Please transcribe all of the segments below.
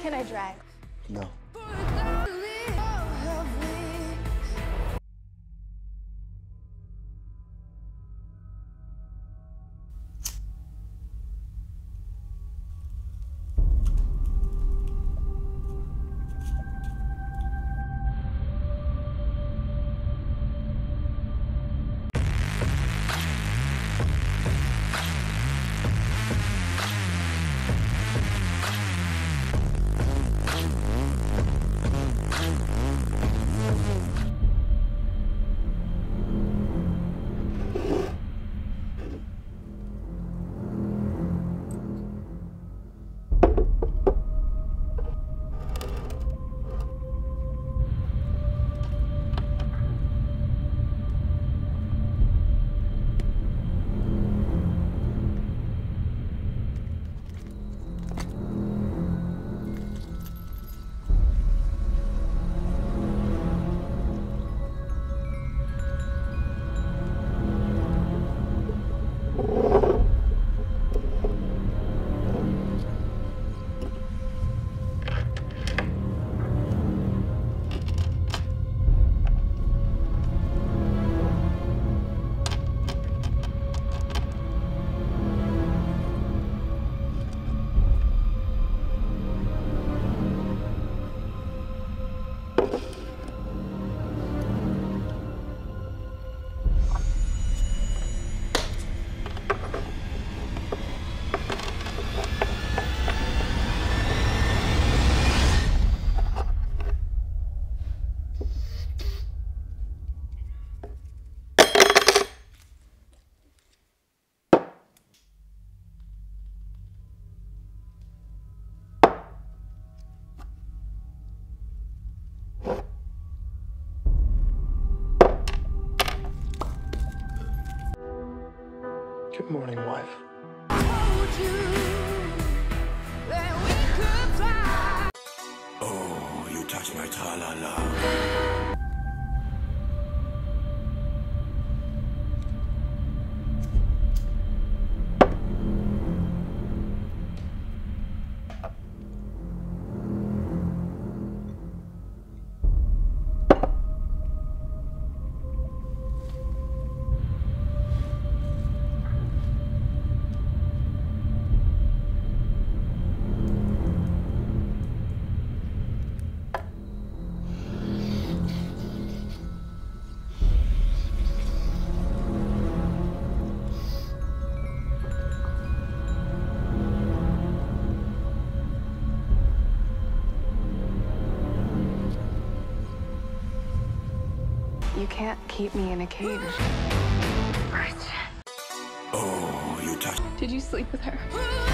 Can I drive? No. Good morning, wife. Oh, you touch my tra-la-la. You can't keep me in a cage. Oh, you touch... Did you sleep with her?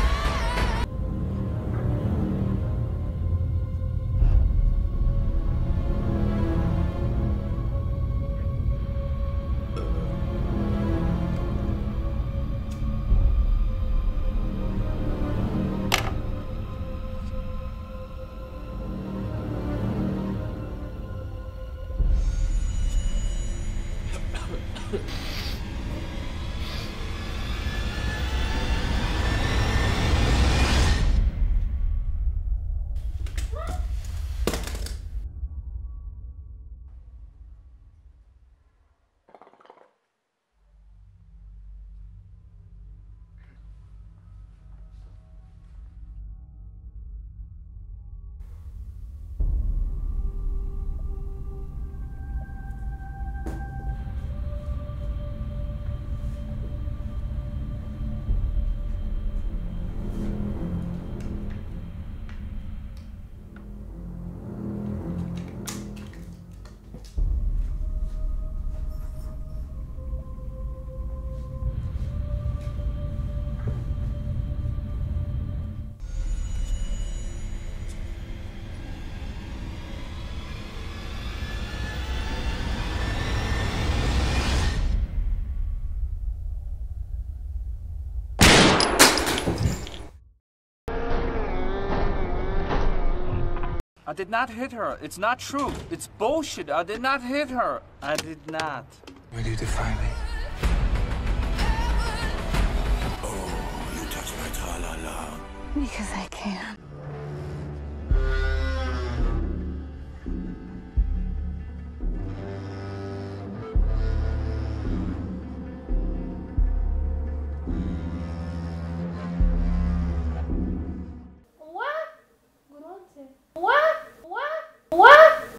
I did not hit her. It's not true. It's bullshit. I did not hit her. I did not. Why do you defy me? Oh, you touch my tra-la-la. Because I can.